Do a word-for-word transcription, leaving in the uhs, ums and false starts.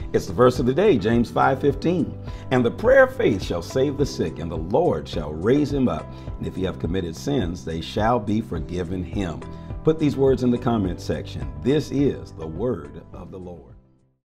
It's the verse of the day, James five fifteen. And the prayer of faith shall save the sick, and the Lord shall raise him up. And if he have committed sins, they shall be forgiven him. Put these words in the comment section. This is the word of the Lord.